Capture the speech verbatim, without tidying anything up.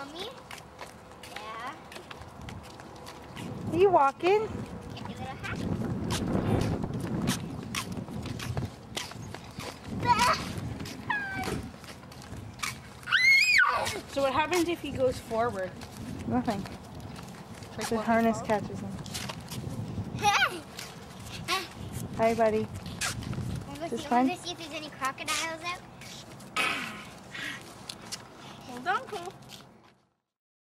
Mommy? Yeah. Are you walking? Get your little hat. So what happens if he goes forward? Nothing. Like The what harness we catches him. Hey! Hi, buddy. Let's This see, fun? let's see if there's any crocodiles out. Hold on, Cole.